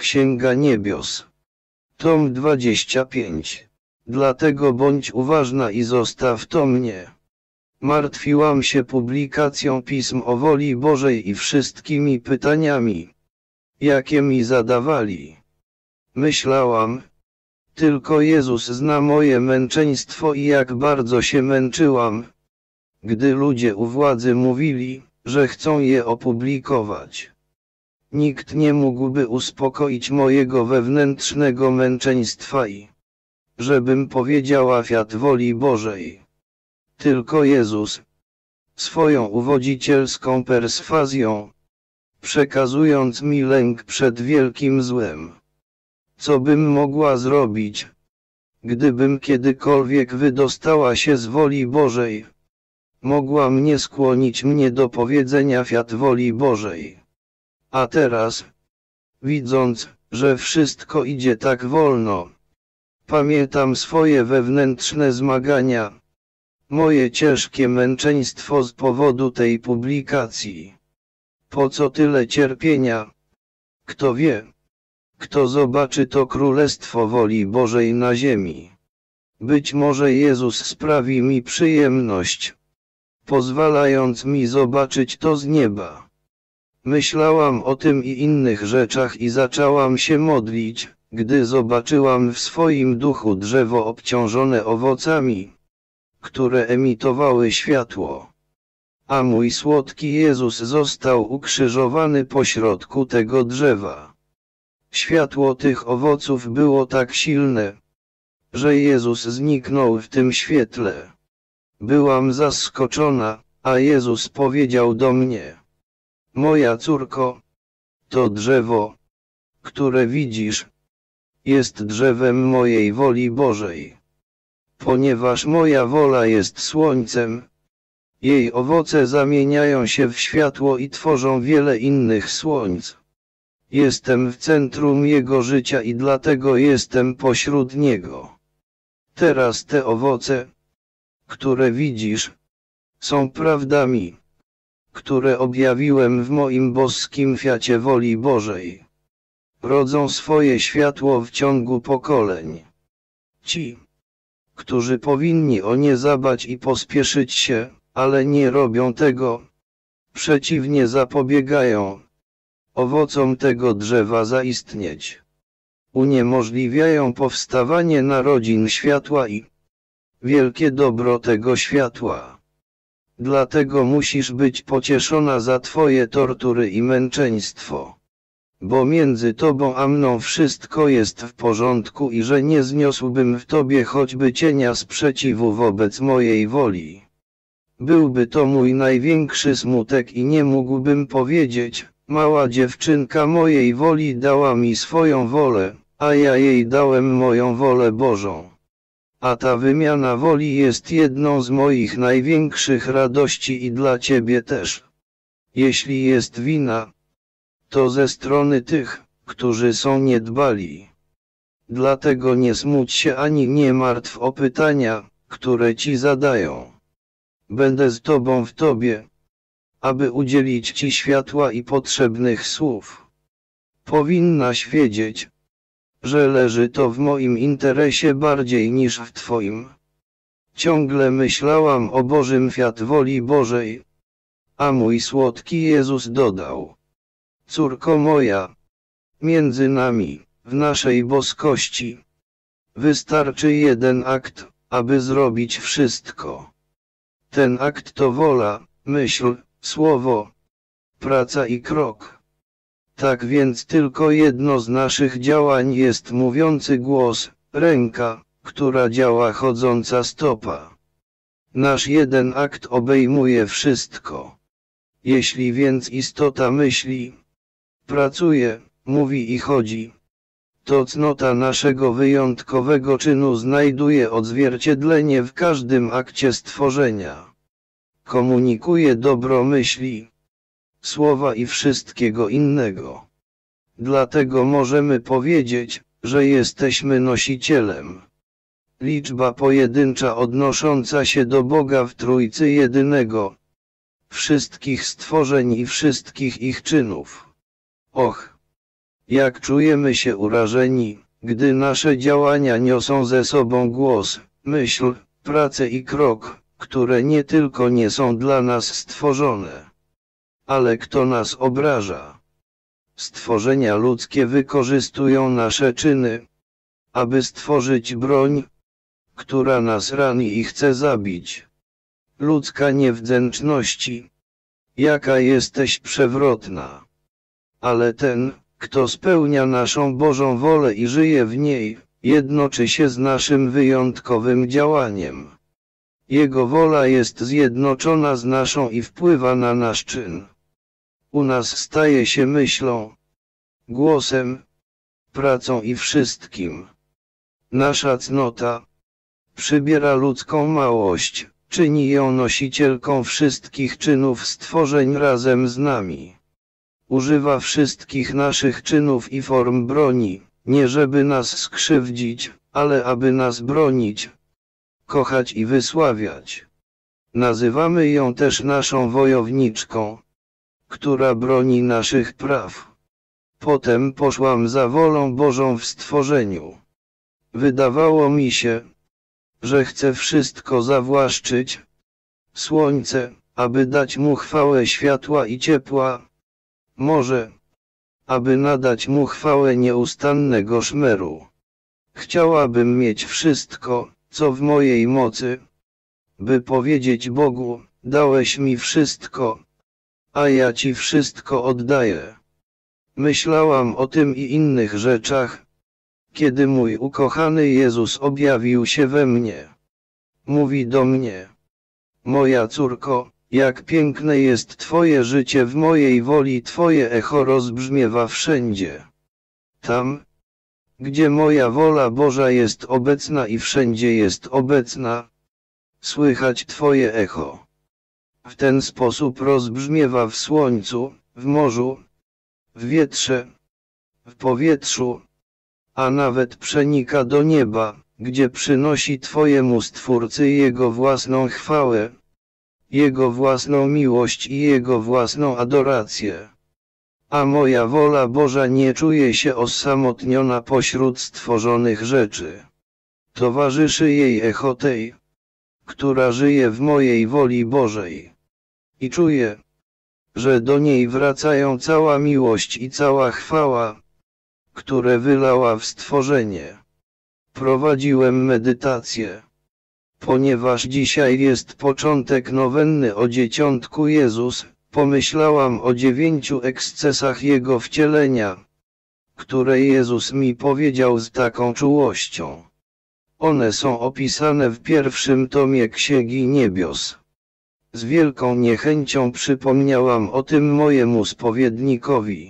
Księga Niebios. Tom 25. Dlatego bądź uważna i zostaw to mnie. Martwiłam się publikacją pism o woli Bożej i wszystkimi pytaniami, jakie mi zadawali. Myślałam, tylko Jezus zna moje męczeństwo i jak bardzo się męczyłam, gdy ludzie u władzy mówili, że chcą je opublikować. Nikt nie mógłby uspokoić mojego wewnętrznego męczeństwa i żebym powiedziała fiat woli Bożej. Tylko Jezus, swoją uwodzicielską perswazją, przekazując mi lęk przed wielkim złem. Co bym mogła zrobić, gdybym kiedykolwiek wydostała się z woli Bożej? Mogła mnie skłonić do powiedzenia fiat woli Bożej. A teraz, widząc, że wszystko idzie tak wolno, pamiętam swoje wewnętrzne zmagania, moje ciężkie męczeństwo z powodu tej publikacji. Po co tyle cierpienia? Kto wie, kto zobaczy to królestwo woli Bożej na ziemi? Być może Jezus sprawi mi przyjemność, pozwalając mi zobaczyć to z nieba. Myślałam o tym i innych rzeczach i zaczęłam się modlić, gdy zobaczyłam w swoim duchu drzewo obciążone owocami, które emitowały światło. A mój słodki Jezus został ukrzyżowany pośrodku tego drzewa. Światło tych owoców było tak silne, że Jezus zniknął w tym świetle. Byłam zaskoczona, a Jezus powiedział do mnie: moja córko, to drzewo, które widzisz, jest drzewem mojej woli Bożej. Ponieważ moja wola jest słońcem, jej owoce zamieniają się w światło i tworzą wiele innych słońc. Jestem w centrum jego życia i dlatego jestem pośród niego. Teraz te owoce, które widzisz, są prawdami, które objawiłem w moim boskim fiacie woli Bożej. Rodzą swoje światło w ciągu pokoleń. Ci, którzy powinni o nie zadbać i pospieszyć się, ale nie robią tego, przeciwnie zapobiegają owocom tego drzewa zaistnieć. Uniemożliwiają powstawanie narodzin światła i wielkie dobro tego światła. Dlatego musisz być pocieszona za twoje tortury i męczeństwo. Bo między tobą a mną wszystko jest w porządku i że nie zniósłbym w tobie choćby cienia sprzeciwu wobec mojej woli. Byłby to mój największy smutek i nie mógłbym powiedzieć: mała dziewczynka mojej woli dała mi swoją wolę, a ja jej dałem moją wolę Bożą. A ta wymiana woli jest jedną z moich największych radości i dla ciebie też. Jeśli jest wina, to ze strony tych, którzy są niedbali. Dlatego nie smuć się ani nie martw o pytania, które ci zadają. Będę z tobą w tobie, aby udzielić ci światła i potrzebnych słów. Powinnaś wiedzieć, że leży to w moim interesie bardziej niż w twoim. Ciągle myślałam o Bożym fiat woli Bożej, a mój słodki Jezus dodał: córko moja, między nami, w naszej boskości, wystarczy jeden akt, aby zrobić wszystko. Ten akt to wola, myśl, słowo, praca i krok. Tak więc tylko jedno z naszych działań jest mówiący głos, ręka, która działa chodząca stopa. Nasz jeden akt obejmuje wszystko. Jeśli więc istota myśli, pracuje, mówi i chodzi, to cnota naszego wyjątkowego czynu znajduje odzwierciedlenie w każdym akcie stworzenia. Komunikuje dobro myśli, słowa i wszystkiego innego. Dlatego możemy powiedzieć, że jesteśmy nosicielem. Liczba pojedyncza odnosząca się do Boga w Trójcy Jedynego, wszystkich stworzeń i wszystkich ich czynów. Och, Jak czujemy się urażeni, gdy nasze działania niosą ze sobą głos, myśl, pracę i krok, które nie tylko nie są dla nas stworzone, ale kto nas obraża. Stworzenia ludzkie wykorzystują nasze czyny, aby stworzyć broń, która nas rani i chce zabić. Ludzka niewdzięczności, jaka jesteś przewrotna. Ale ten, kto spełnia naszą Bożą wolę i żyje w niej, jednoczy się z naszym wyjątkowym działaniem. Jego wola jest zjednoczona z naszą i wpływa na nasz czyn. U nas staje się myślą, głosem, pracą i wszystkim. Nasza cnota przybiera ludzką małość, czyni ją nosicielką wszystkich czynów stworzeń razem z nami. Używa wszystkich naszych czynów i form broni, nie żeby nas skrzywdzić, ale aby nas bronić, kochać i wysławiać. Nazywamy ją też naszą wojowniczką, która broni naszych praw. Potem poszłam za wolą Bożą w stworzeniu. Wydawało mi się, że chcę wszystko zawłaszczyć. Słońce, aby dać mu chwałę światła i ciepła. Morze, aby nadać mu chwałę nieustannego szmeru. Chciałabym mieć wszystko, co w mojej mocy, by powiedzieć Bogu, dałeś mi wszystko, a ja ci wszystko oddaję. Myślałam o tym i innych rzeczach, kiedy mój ukochany Jezus objawił się we mnie. Mówi do mnie: moja córko, jak piękne jest Twoje życie w mojej woli, Twoje echo rozbrzmiewa wszędzie. Tam, gdzie moja wola Boża jest obecna i wszędzie jest obecna, słychać Twoje echo. W ten sposób rozbrzmiewa w słońcu, w morzu, w wietrze, w powietrzu, a nawet przenika do nieba, gdzie przynosi Twojemu Stwórcy Jego własną chwałę, Jego własną miłość i Jego własną adorację. A moja wola Boża nie czuje się osamotniona pośród stworzonych rzeczy. Towarzyszy jej echo tej, która żyje w mojej woli Bożej. I czuję, że do niej wracają cała miłość i cała chwała, które wylała w stworzenie. Prowadziłem medytację. Ponieważ dzisiaj jest początek nowenny o Dzieciątku Jezus, pomyślałam o 9 ekscesach Jego wcielenia, które Jezus mi powiedział z taką czułością. One są opisane w pierwszym tomie Księgi Niebios. Z wielką niechęcią przypomniałam o tym mojemu spowiednikowi,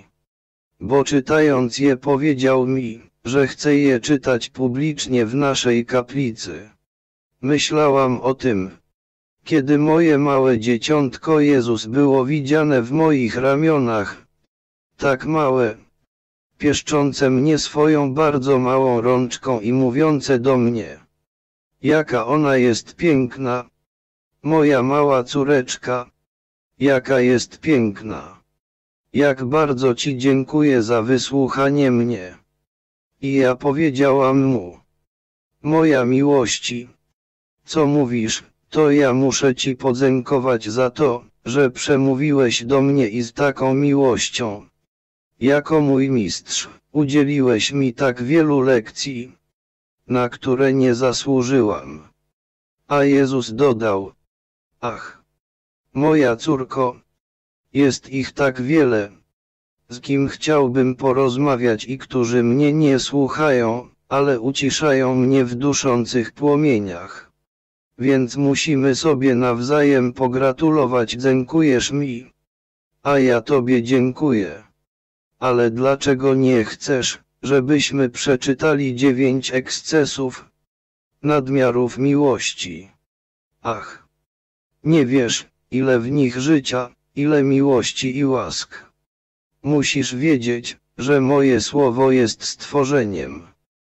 bo czytając je powiedział mi, że chce je czytać publicznie w naszej kaplicy. Myślałam o tym, kiedy moje małe dzieciątko Jezus było widziane w moich ramionach, tak małe, pieszczące mnie swoją bardzo małą rączką i mówiące do mnie: jaka ona jest piękna, moja mała córeczka, jaka jest piękna. Jak bardzo Ci dziękuję za wysłuchanie mnie. I ja powiedziałam mu: moja miłości, co mówisz, to ja muszę Ci podziękować za to, że przemówiłeś do mnie i z taką miłością. Jako mój mistrz, udzieliłeś mi tak wielu lekcji, na które nie zasłużyłam. A Jezus dodał: ach, moja córko, jest ich tak wiele, z kim chciałbym porozmawiać i którzy mnie nie słuchają, ale uciszają mnie w duszących płomieniach. Więc musimy sobie nawzajem pogratulować. Dziękujesz mi, a ja Tobie dziękuję. Ale dlaczego nie chcesz, żebyśmy przeczytali 9 ekscesów, nadmiarów miłości? Ach, nie wiesz, ile w nich życia, ile miłości i łask. Musisz wiedzieć, że moje słowo jest stworzeniem.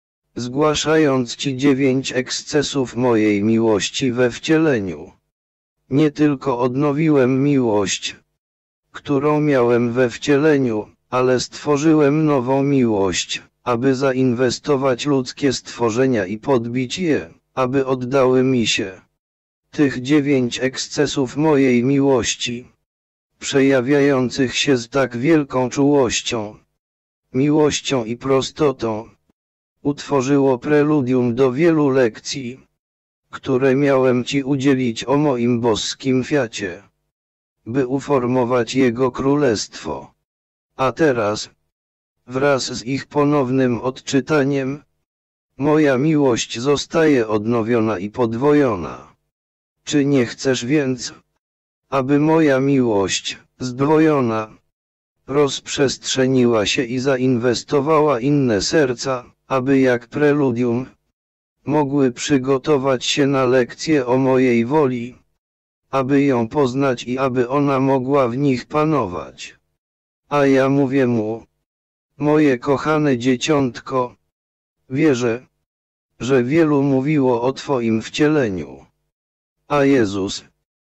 Zgłaszając Ci 9 ekscesów mojej miłości we wcieleniu, nie tylko odnowiłem miłość, którą miałem we wcieleniu, ale stworzyłem nową miłość, aby zainwestować ludzkie stworzenia i podbić je, aby oddały mi się. Tych 9 ekscesów mojej miłości, przejawiających się z tak wielką czułością, miłością i prostotą, utworzyło preludium do wielu lekcji, które miałem Ci udzielić o moim boskim fiacie, by uformować Jego królestwo. A teraz, wraz z ich ponownym odczytaniem, moja miłość zostaje odnowiona i podwojona. Czy nie chcesz więc, aby moja miłość, zdwojona, rozprzestrzeniła się i zainwestowała inne serca, aby jak preludium, mogły przygotować się na lekcję o mojej woli, aby ją poznać i aby ona mogła w nich panować. A ja mówię mu, moje kochane dzieciątko, wierzę, że wielu mówiło o Twoim wcieleniu. A Jezus,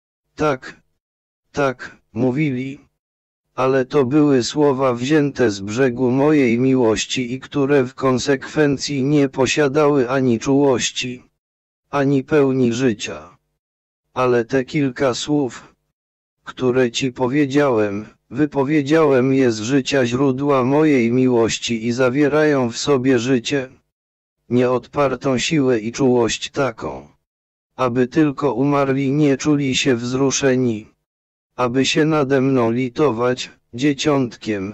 tak, mówili, ale to były słowa wzięte z brzegu mojej miłości i które w konsekwencji nie posiadały ani czułości, ani pełni życia. Ale te kilka słów, które Ci powiedziałem, wypowiedziałem je z życia źródła mojej miłości i zawierają w sobie życie, nieodpartą siłę i czułość taką, aby tylko umarli nie czuli się wzruszeni, aby się nade mną litować, dzieciątkiem,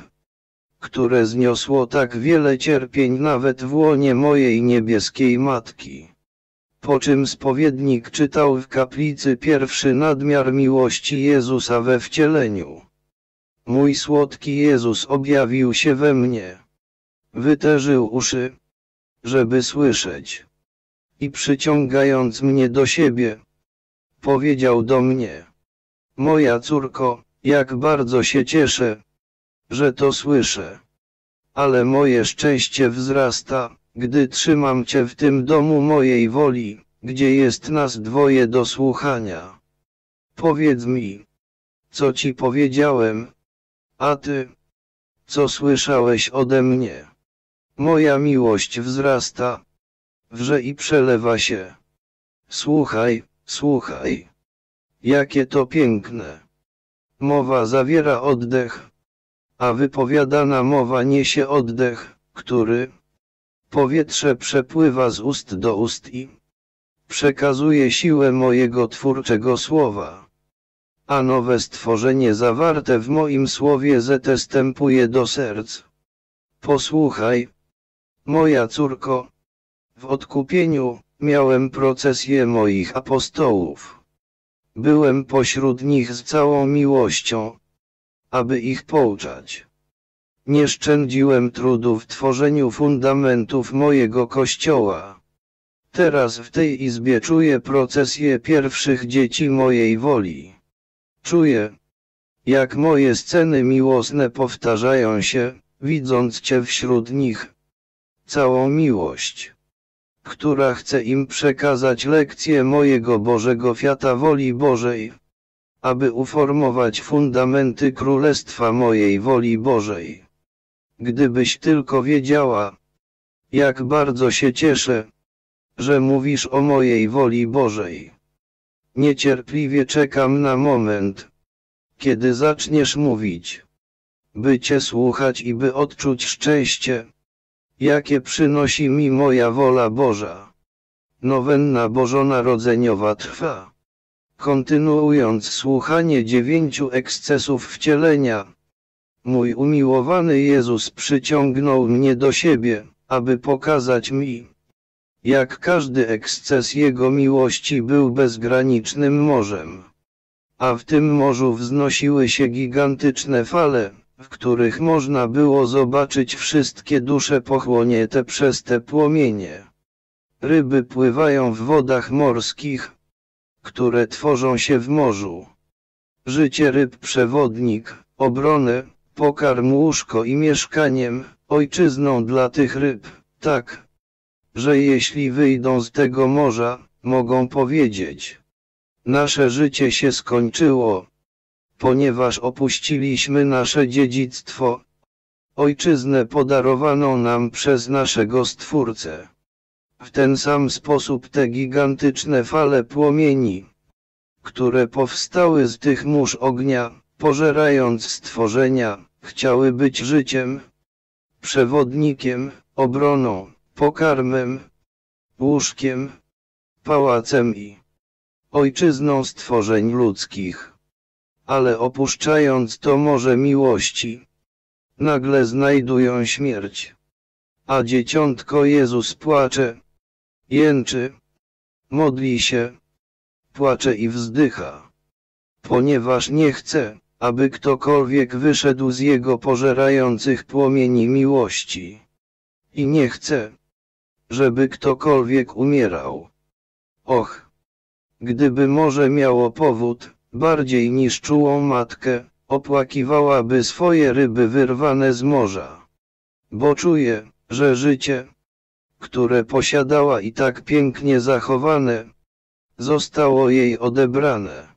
które zniosło tak wiele cierpień nawet w łonie mojej niebieskiej Matki. Po czym spowiednik czytał w kaplicy pierwszy nadmiar miłości Jezusa we wcieleniu. Mój słodki Jezus objawił się we mnie. Wyterzył uszy, żeby słyszeć. I przyciągając mnie do siebie, powiedział do mnie: moja córko, jak bardzo się cieszę, że to słyszę. Ale moje szczęście wzrasta, gdy trzymam Cię w tym domu mojej woli, gdzie jest nas dwoje do słuchania. Powiedz mi, co Ci powiedziałem, a Ty, co słyszałeś ode mnie. Moja miłość wzrasta, wrze i przelewa się. Słuchaj, słuchaj. Jakie to piękne. Mowa zawiera oddech, a wypowiadana mowa niesie oddech, który powietrze przepływa z ust do ust i przekazuje siłę mojego twórczego słowa. A nowe stworzenie zawarte w moim słowie zestępuje do serc. Posłuchaj, moja córko, w odkupieniu miałem procesję moich apostołów. Byłem pośród nich z całą miłością, aby ich pouczać. Nie szczędziłem trudu w tworzeniu fundamentów mojego Kościoła. Teraz w tej izbie czuję procesję pierwszych dzieci mojej woli. Czuję, jak moje sceny miłosne powtarzają się, widząc Cię wśród nich. Całą miłość, która chce im przekazać lekcję mojego Bożego Fiata woli Bożej, aby uformować fundamenty Królestwa mojej woli Bożej. Gdybyś tylko wiedziała, jak bardzo się cieszę, że mówisz o mojej woli Bożej. Niecierpliwie czekam na moment, kiedy zaczniesz mówić, by Cię słuchać i by odczuć szczęście, jakie przynosi mi moja wola Boża. Nowenna bożonarodzeniowa trwa. Kontynuując słuchanie 9 ekscesów wcielenia, mój umiłowany Jezus przyciągnął mnie do siebie, aby pokazać mi, jak każdy eksces Jego miłości był bezgranicznym morzem. A w tym morzu wznosiły się gigantyczne fale, w których można było zobaczyć wszystkie dusze pochłonięte przez te płomienie. Ryby pływają w wodach morskich, które tworzą się w morzu. Życie ryb przewodnik, obronę, pokarm, łóżko i mieszkaniem, ojczyzną dla tych ryb, tak, że jeśli wyjdą z tego morza, mogą powiedzieć: nasze życie się skończyło, ponieważ opuściliśmy nasze dziedzictwo, ojczyznę podarowaną nam przez naszego Stwórcę. W ten sam sposób te gigantyczne fale płomieni, które powstały z tych mórz ognia, pożerając stworzenia, chciały być życiem, przewodnikiem, obroną, pokarmem, łóżkiem, pałacem i ojczyzną stworzeń ludzkich. Ale opuszczając to morze miłości, nagle znajdują śmierć. A dzieciątko Jezus płacze, jęczy, modli się, płacze i wzdycha, ponieważ nie chce, aby ktokolwiek wyszedł z jego pożerających płomieni miłości. I nie chce, żeby ktokolwiek umierał. Och, gdyby morze miało powód, bardziej niż czułą matkę, opłakiwałaby swoje ryby wyrwane z morza. Bo czuje, że życie, które posiadała i tak pięknie zachowane, zostało jej odebrane.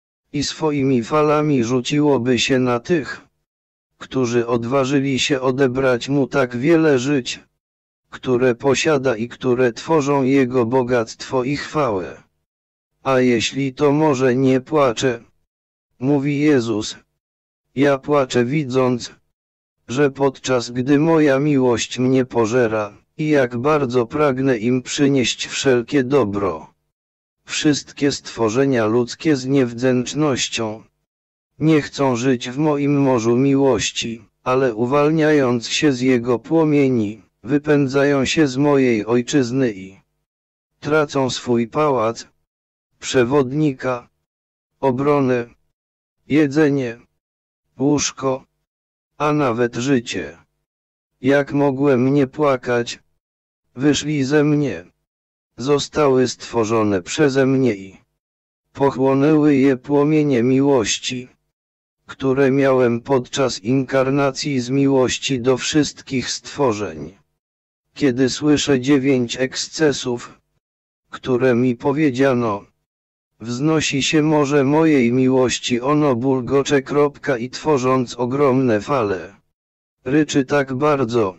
I swoimi falami rzuciłoby się na tych, którzy odważyli się odebrać mu tak wiele żyć, które posiada i które tworzą jego bogactwo i chwałę. A jeśli to morze nie płacze, mówi Jezus, ja płaczę widząc, że podczas gdy moja miłość mnie pożera, i jak bardzo pragnę im przynieść wszelkie dobro. Wszystkie stworzenia ludzkie z niewdzięcznością nie chcą żyć w moim morzu miłości, ale uwalniając się z jego płomieni, wypędzają się z mojej ojczyzny i tracą swój pałac, przewodnika, obronę, jedzenie, łóżko, a nawet życie. Jak mogłem nie płakać? Wyszli ze mnie. Zostały stworzone przeze mnie i pochłonęły je płomienie miłości, które miałem podczas inkarnacji z miłości do wszystkich stworzeń. Kiedy słyszę 9 ekscesów, które mi powiedziano, wznosi się morze mojej miłości, ono bulgocze i tworząc ogromne fale, ryczy tak bardzo,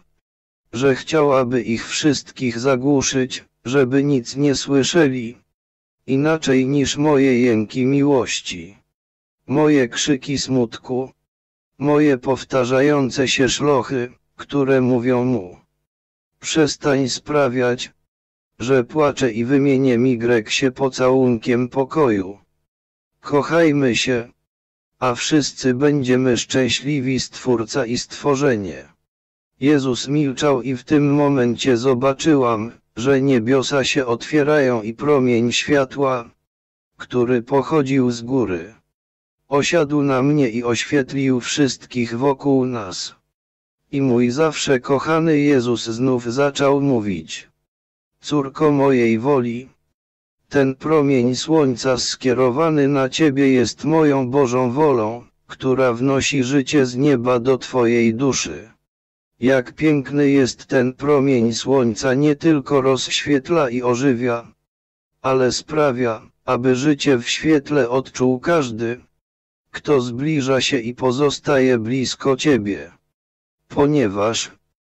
że chciałaby ich wszystkich zagłuszyć, żeby nic nie słyszeli, inaczej niż moje jęki miłości, moje krzyki smutku, moje powtarzające się szlochy, które mówią mu: przestań sprawiać, że płaczę, i wymienię migrek się pocałunkiem pokoju. Kochajmy się, a wszyscy będziemy szczęśliwi, Stwórca i stworzenie. Jezus milczał i w tym momencie zobaczyłam, że niebiosa się otwierają i promień światła, który pochodził z góry, osiadł na mnie i oświetlił wszystkich wokół nas. I mój zawsze kochany Jezus znów zaczął mówić: córko mojej woli, ten promień słońca skierowany na ciebie jest moją Bożą wolą, która wnosi życie z nieba do twojej duszy. Jak piękny jest ten promień słońca, nie tylko rozświetla i ożywia, ale sprawia, aby życie w świetle odczuł każdy, kto zbliża się i pozostaje blisko ciebie. Ponieważ,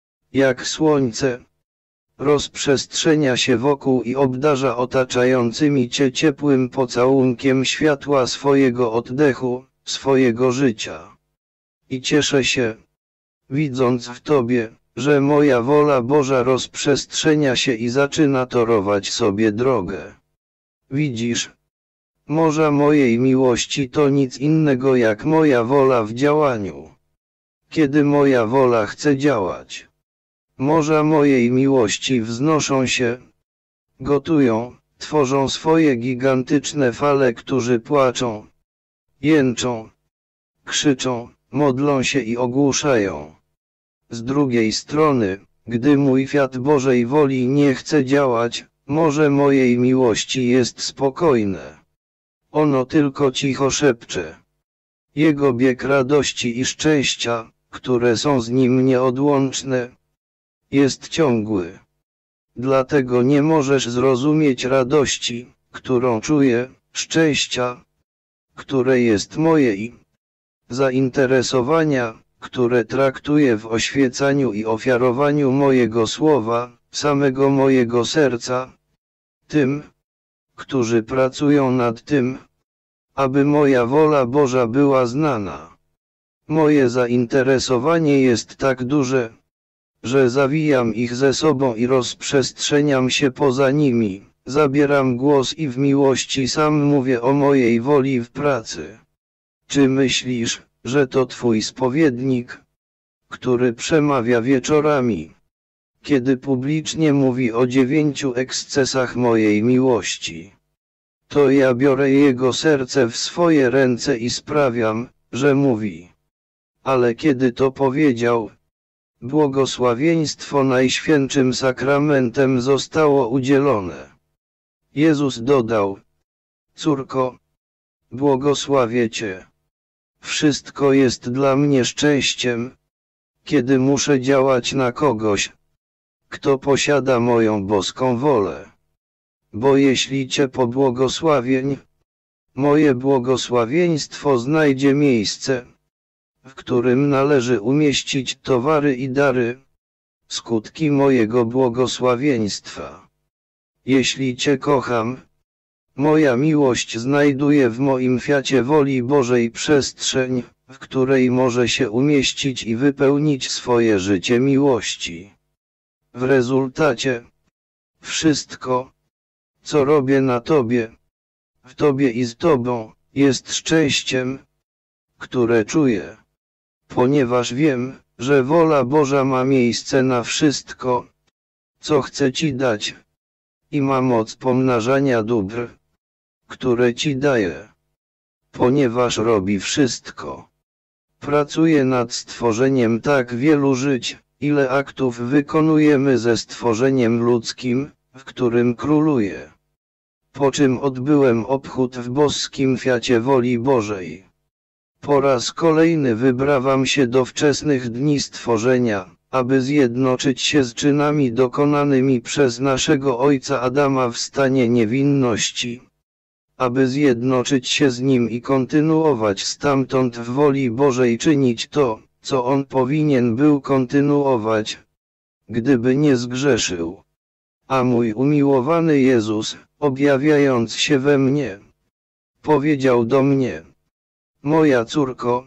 jak słońce, rozprzestrzenia się wokół i obdarza otaczającymi cię ciepłym pocałunkiem światła swojego oddechu, swojego życia. I cieszę się, widząc w tobie, że moja wola Boża rozprzestrzenia się i zaczyna torować sobie drogę. Widzisz, morza mojej miłości to nic innego jak moja wola w działaniu. Kiedy moja wola chce działać, morza mojej miłości wznoszą się, gotują, tworzą swoje gigantyczne fale, którzy płaczą, jęczą, krzyczą, modlą się i ogłuszają. Z drugiej strony, gdy mój fiat Bożej woli nie chce działać, morze mojej miłości jest spokojne. Ono tylko cicho szepcze. Jego bieg radości i szczęścia, które są z nim nieodłączne, jest ciągły. Dlatego nie możesz zrozumieć radości, którą czuję, szczęścia, które jest moje, i zainteresowania, które traktuję w oświecaniu i ofiarowaniu mojego słowa, samego mojego serca, tym, którzy pracują nad tym, aby moja wola Boża była znana. Moje zainteresowanie jest tak duże, że zawijam ich ze sobą i rozprzestrzeniam się poza nimi, zabieram głos i w miłości sam mówię o mojej woli w pracy. Czy myślisz, że to twój spowiednik, który przemawia wieczorami, kiedy publicznie mówi o 9 ekscesach mojej miłości? To ja biorę jego serce w swoje ręce i sprawiam, że mówi. Ale kiedy to powiedział, błogosławieństwo Najświętszym Sakramentem zostało udzielone. Jezus dodał: córko, błogosławię cię. Wszystko jest dla mnie szczęściem, kiedy muszę działać na kogoś, kto posiada moją boską wolę. Bo jeśli cię pobłogosławię, moje błogosławieństwo znajdzie miejsce, w którym należy umieścić towary i dary, skutki mojego błogosławieństwa. Jeśli cię kocham, moja miłość znajduje w moim fiacie woli Bożej przestrzeń, w której może się umieścić i wypełnić swoje życie miłości. W rezultacie, wszystko, co robię na Tobie, w Tobie i z Tobą, jest szczęściem, które czuję. Ponieważ wiem, że wola Boża ma miejsce na wszystko, co chce Ci dać, i ma moc pomnażania dóbr, które Ci daje. Ponieważ robi wszystko. Pracuje nad stworzeniem tak wielu żyć, ile aktów wykonujemy ze stworzeniem ludzkim, w którym króluje. Po czym odbyłem obchód w boskim fiacie woli Bożej. Po raz kolejny wybrawam się do wczesnych dni stworzenia, aby zjednoczyć się z czynami dokonanymi przez naszego ojca Adama w stanie niewinności. Aby zjednoczyć się z nim i kontynuować stamtąd w woli Bożej czynić to, co on powinien był kontynuować, gdyby nie zgrzeszył. A mój umiłowany Jezus, objawiając się we mnie, powiedział do mnie: moja córko,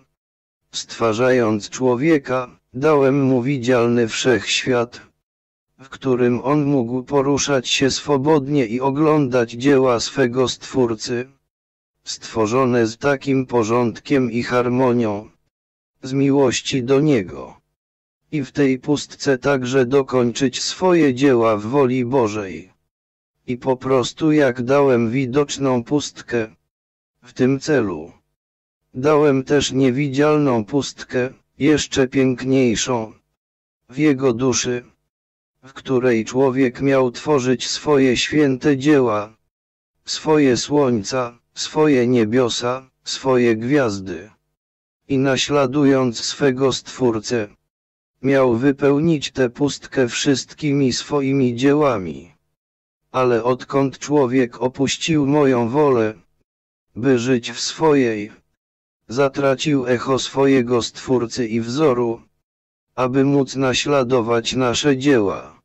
stwarzając człowieka, dałem mu widzialny wszechświat, w którym on mógł poruszać się swobodnie i oglądać dzieła swego Stwórcy, stworzone z takim porządkiem i harmonią, z miłości do Niego. I w tej pustce także dokończyć swoje dzieła w woli Bożej. I po prostu jak dałem widoczną pustkę, w tym celu, dałem też niewidzialną pustkę, jeszcze piękniejszą, w jego duszy, w której człowiek miał tworzyć swoje święte dzieła, swoje słońca, swoje niebiosa, swoje gwiazdy. I naśladując swego Stwórcę, miał wypełnić tę pustkę wszystkimi swoimi dziełami. Ale odkąd człowiek opuścił moją wolę, by żyć w swojej, zatracił echo swojego Stwórcy i wzoru, aby móc naśladować nasze dzieła.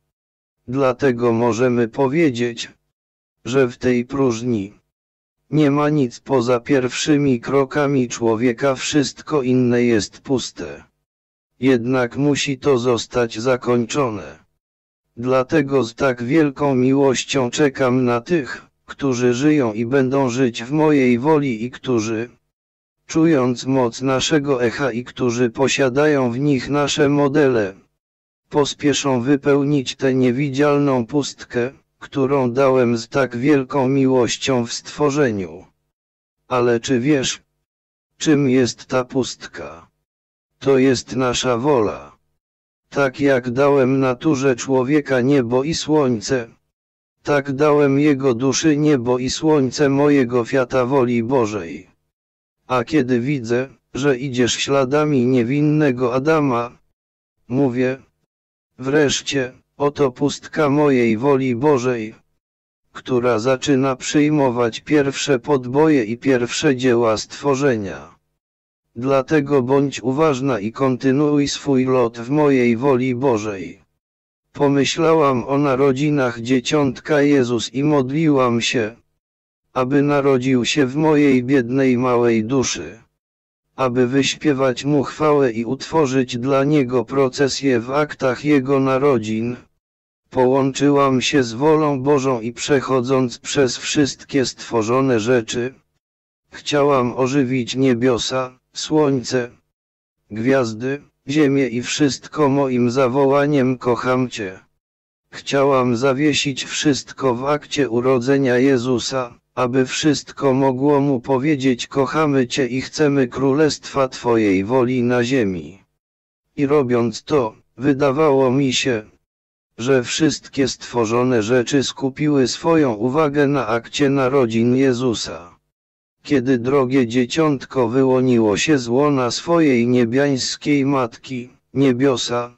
Dlatego możemy powiedzieć, że w tej próżni nie ma nic poza pierwszymi krokami człowieka, wszystko inne jest puste. Jednak musi to zostać zakończone. Dlatego z tak wielką miłością czekam na tych, którzy żyją i będą żyć w mojej woli i którzy, czując moc naszego echa i którzy posiadają w nich nasze modele, pospieszą wypełnić tę niewidzialną pustkę, którą dałem z tak wielką miłością w stworzeniu. Ale czy wiesz, czym jest ta pustka? To jest nasza wola. Tak jak dałem naturze człowieka niebo i słońce, tak dałem jego duszy niebo i słońce mojego fiata woli Bożej. A kiedy widzę, że idziesz śladami niewinnego Adama, mówię: wreszcie, oto pustka mojej woli Bożej, która zaczyna przyjmować pierwsze podboje i pierwsze dzieła stworzenia. Dlatego bądź uważna i kontynuuj swój lot w mojej woli Bożej. Pomyślałam o narodzinach Dzieciątka Jezus i modliłam się, aby narodził się w mojej biednej małej duszy, aby wyśpiewać Mu chwałę i utworzyć dla Niego procesję w aktach Jego narodzin. Połączyłam się z wolą Bożą i przechodząc przez wszystkie stworzone rzeczy, chciałam ożywić niebiosa, słońce, gwiazdy, ziemię i wszystko moim zawołaniem kocham Cię. Chciałam zawiesić wszystko w akcie urodzenia Jezusa, aby wszystko mogło Mu powiedzieć kochamy Cię i chcemy królestwa Twojej woli na ziemi. I robiąc to, wydawało mi się, że wszystkie stworzone rzeczy skupiły swoją uwagę na akcie narodzin Jezusa. Kiedy drogie dzieciątko wyłoniło się z łona swojej niebiańskiej matki, niebiosa,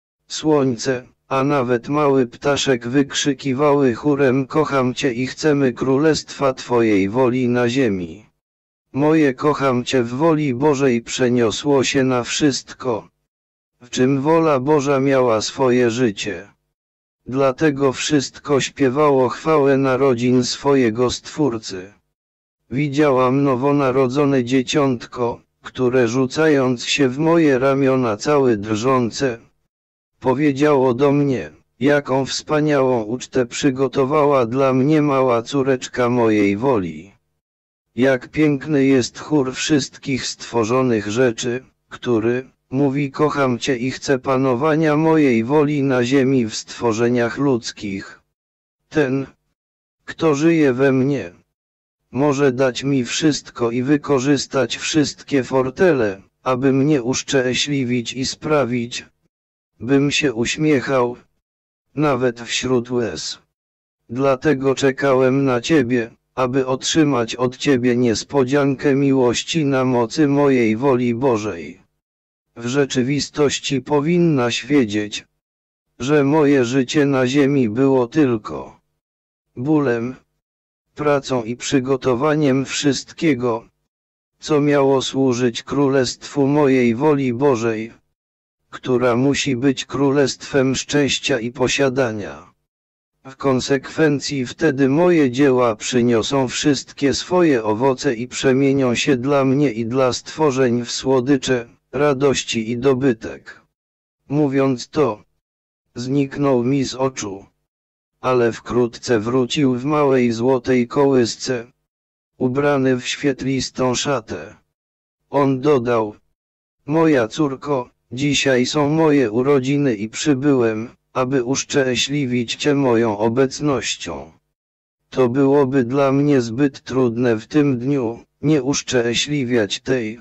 słońce, a nawet mały ptaszek wykrzykiwały chórem kocham Cię i chcemy królestwa Twojej woli na ziemi. Moje kocham Cię w woli Bożej przeniosło się na wszystko, w czym wola Boża miała swoje życie. Dlatego wszystko śpiewało chwałę narodzin swojego Stwórcy. Widziałam nowonarodzone dzieciątko, które rzucając się w moje ramiona całe drżące, powiedziało do mnie, jaką wspaniałą ucztę przygotowała dla mnie mała córeczka mojej woli. Jak piękny jest chór wszystkich stworzonych rzeczy, który mówi kocham Cię i chcę panowania mojej woli na ziemi w stworzeniach ludzkich. Ten, kto żyje we mnie, może dać mi wszystko i wykorzystać wszystkie fortele, aby mnie uszczęśliwić i sprawić, bym się uśmiechał, nawet wśród łez. Dlatego czekałem na Ciebie, aby otrzymać od Ciebie niespodziankę miłości na mocy mojej woli Bożej. W rzeczywistości powinnaś wiedzieć, że moje życie na ziemi było tylko bólem, pracą i przygotowaniem wszystkiego, co miało służyć królestwu mojej woli Bożej, która musi być królestwem szczęścia i posiadania. W konsekwencji wtedy moje dzieła przyniosą wszystkie swoje owoce i przemienią się dla mnie i dla stworzeń w słodycze, radości i dobytek. Mówiąc to, zniknął mi z oczu, ale wkrótce wrócił w małej złotej kołysce, ubrany w świetlistą szatę. On dodał, moja córko, dzisiaj są moje urodziny i przybyłem, aby uszczęśliwić Cię moją obecnością. To byłoby dla mnie zbyt trudne w tym dniu, nie uszczęśliwiać tej,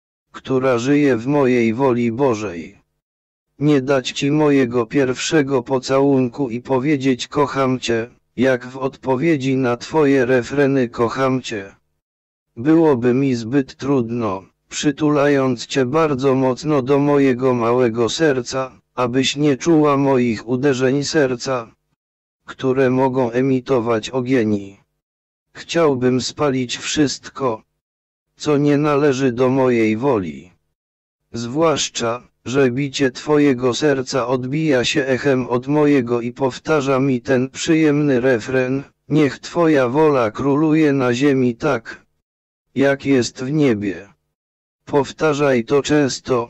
która żyje w mojej woli Bożej. Nie dać Ci mojego pierwszego pocałunku i powiedzieć kocham Cię, jak w odpowiedzi na Twoje refreny kocham Cię. Byłoby mi zbyt trudno, przytulając Cię bardzo mocno do mojego małego serca, abyś nie czuła moich uderzeń serca, które mogą emitować ogień. Chciałbym spalić wszystko, co nie należy do mojej woli. Zwłaszcza, że bicie Twojego serca odbija się echem od mojego i powtarza mi ten przyjemny refren, niech Twoja wola króluje na ziemi tak, jak jest w niebie. Powtarzaj to często,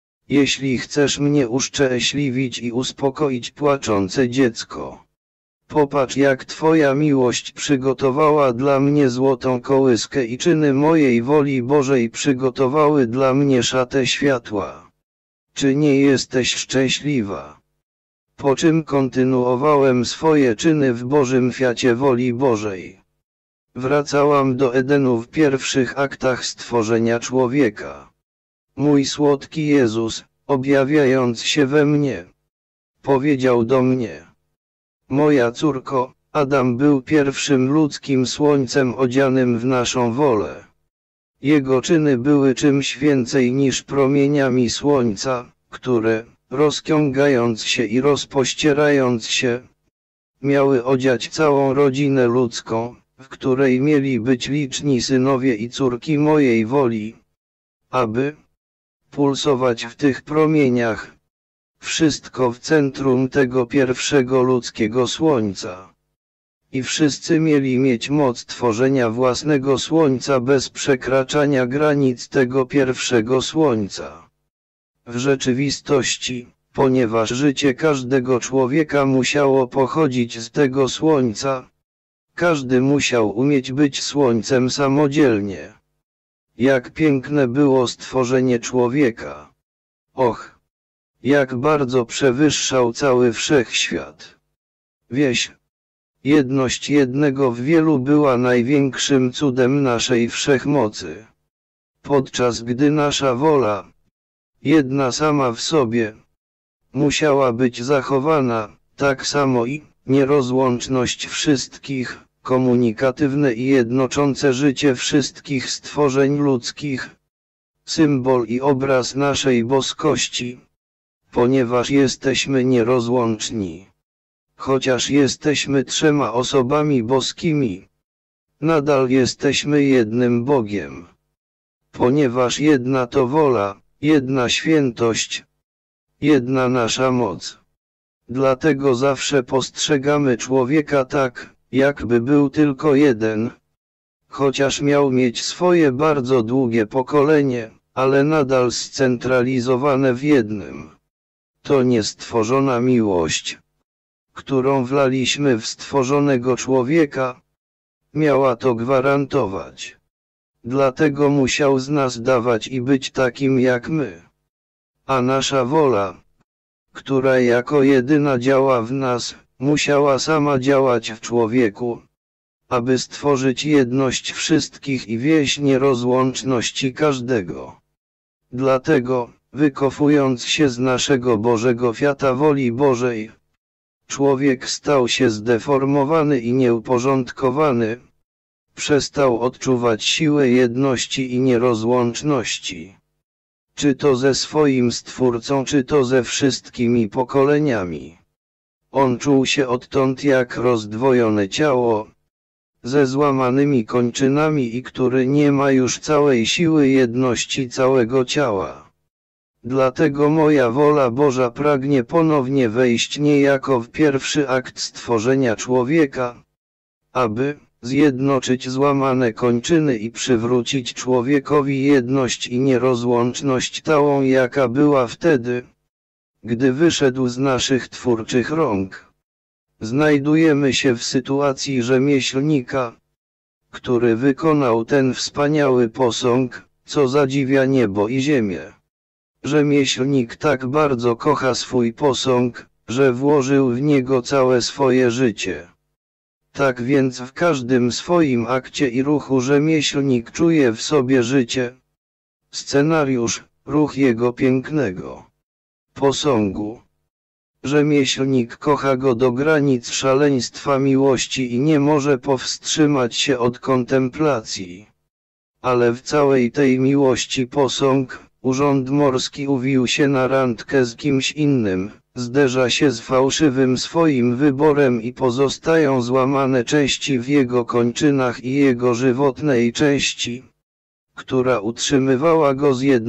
jeśli chcesz mnie uszczęśliwić i uspokoić płaczące dziecko. Popatrz jak Twoja miłość przygotowała dla mnie złotą kołyskę i czyny mojej woli Bożej przygotowały dla mnie szatę światła. Czy nie jesteś szczęśliwa? Po czym kontynuowałem swoje czyny w Bożym fiacie woli Bożej. Wracałam do Edenu w pierwszych aktach stworzenia człowieka. Mój słodki Jezus, objawiając się we mnie, powiedział do mnie: moja córko, Adam był pierwszym ludzkim słońcem odzianym w naszą wolę. Jego czyny były czymś więcej niż promieniami słońca, które, rozciągając się i rozpościerając się, miały odziać całą rodzinę ludzką, w której mieli być liczni synowie i córki mojej woli. aby pulsować w tych promieniach. Wszystko w centrum tego pierwszego ludzkiego słońca. I wszyscy mieli mieć moc tworzenia własnego słońca bez przekraczania granic tego pierwszego słońca. W rzeczywistości, ponieważ życie każdego człowieka musiało pochodzić z tego słońca, każdy musiał umieć być słońcem samodzielnie. Jak piękne było stworzenie człowieka. Och! Jak bardzo przewyższał cały wszechświat. Wieś, jedność jednego w wielu była największym cudem naszej wszechmocy. Podczas gdy nasza wola, jedna sama w sobie, musiała być zachowana, tak samo i nierozłączność wszystkich, komunikatywne i jednoczące życie wszystkich stworzeń ludzkich, symbol i obraz naszej boskości, ponieważ jesteśmy nierozłączni. Chociaż jesteśmy trzema osobami boskimi, nadal jesteśmy jednym Bogiem. Ponieważ jedna to wola, jedna świętość, jedna nasza moc. Dlatego zawsze postrzegamy człowieka tak, jakby był tylko jeden. Chociaż miał mieć swoje bardzo długie pokolenie, ale nadal scentralizowane w jednym. To niestworzona miłość, którą wlaliśmy w stworzonego człowieka, miała to gwarantować. Dlatego musiał z nas dawać i być takim jak my. A nasza wola, która jako jedyna działa w nas, musiała sama działać w człowieku, aby stworzyć jedność wszystkich i wieść nierozłączności każdego. Dlatego, wycofując się z naszego Bożego Fiata woli Bożej, człowiek stał się zdeformowany i nieuporządkowany, przestał odczuwać siłę jedności i nierozłączności. Czy to ze swoim Stwórcą, czy to ze wszystkimi pokoleniami. On czuł się odtąd jak rozdwojone ciało, ze złamanymi kończynami i który nie ma już całej siły jedności całego ciała. Dlatego moja wola Boża pragnie ponownie wejść niejako w pierwszy akt stworzenia człowieka, aby zjednoczyć złamane kończyny i przywrócić człowiekowi jedność i nierozłączność tałą, jaka była wtedy, gdy wyszedł z naszych twórczych rąk. Znajdujemy się w sytuacji rzemieślnika, który wykonał ten wspaniały posąg, co zadziwia niebo i ziemię. Rzemieślnik tak bardzo kocha swój posąg, że włożył w niego całe swoje życie. Tak więc w każdym swoim akcie i ruchu rzemieślnik czuje w sobie życie, scenariusz, ruch jego pięknego posągu. Rzemieślnik kocha go do granic szaleństwa miłości i nie może powstrzymać się od kontemplacji. Ale w całej tej miłości posąg, urząd morski uwił się na randkę z kimś innym, zderza się z fałszywym swoim wyborem i pozostają złamane części w jego kończynach i jego żywotnej części, która utrzymywała go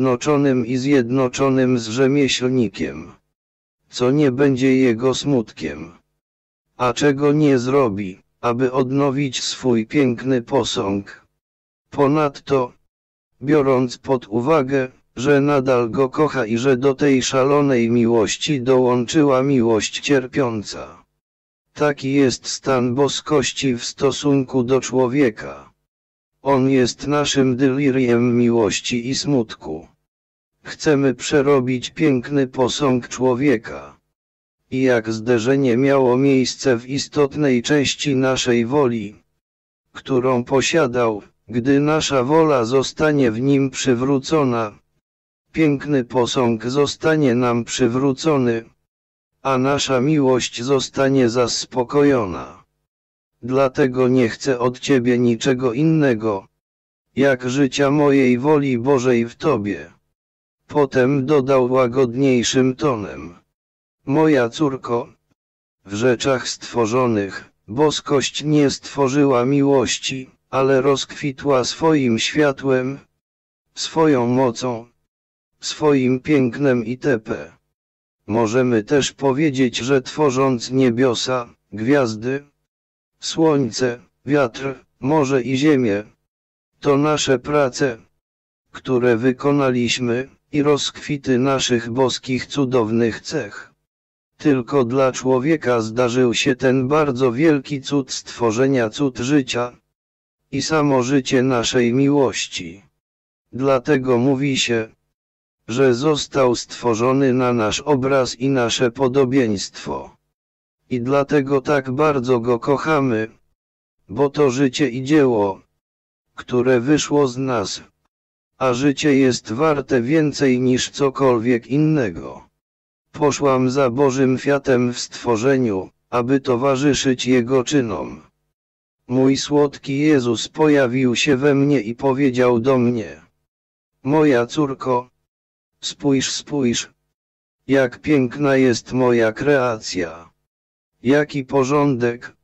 zjednoczonym z rzemieślnikiem. Co nie będzie jego smutkiem. A czego nie zrobi, aby odnowić swój piękny posąg. Ponadto, biorąc pod uwagę, że nadal go kocha i że do tej szalonej miłości dołączyła miłość cierpiąca. Taki jest stan boskości w stosunku do człowieka. On jest naszym delirium miłości i smutku. Chcemy przerobić piękny posąg człowieka. I jak zderzenie miało miejsce w istotnej części naszej woli, którą posiadał, gdy nasza wola zostanie w nim przywrócona, piękny posąg zostanie nam przywrócony, a nasza miłość zostanie zaspokojona. Dlatego nie chcę od Ciebie niczego innego, jak życia mojej woli Bożej w Tobie. Potem dodał łagodniejszym tonem. Moja córko, w rzeczach stworzonych, boskość nie stworzyła miłości, ale rozkwitła swoim światłem, swoją mocą, swoim pięknem itp. Możemy też powiedzieć, że tworząc niebiosa, gwiazdy, słońce, wiatr, morze i ziemię, to nasze prace, które wykonaliśmy, i rozkwity naszych boskich cudownych cech. Tylko dla człowieka zdarzył się ten bardzo wielki cud stworzenia, cud życia i samo życie naszej miłości. Dlatego mówi się, że został stworzony na nasz obraz i nasze podobieństwo. I dlatego tak bardzo go kochamy, bo to życie i dzieło, które wyszło z nas, a życie jest warte więcej niż cokolwiek innego. Poszłam za Bożym Fiatem w stworzeniu, aby towarzyszyć Jego czynom. Mój słodki Jezus pojawił się we mnie i powiedział do mnie: moja córko, spójrz, jak piękna jest moja kreacja. Jaki porządek,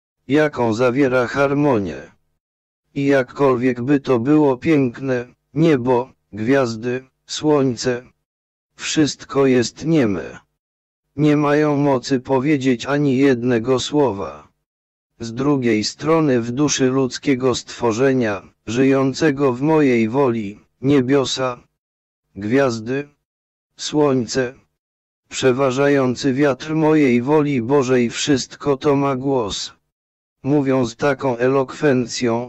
jaką zawiera harmonię. I jakkolwiek by to było piękne, niebo, gwiazdy, słońce, wszystko jest nieme. Nie mają mocy powiedzieć ani jednego słowa. Z drugiej strony w duszy ludzkiego stworzenia, żyjącego w mojej woli, niebiosa, gwiazdy, słońce, przeważający wiatr mojej woli Bożej, wszystko to ma głos. Mówią z taką elokwencją,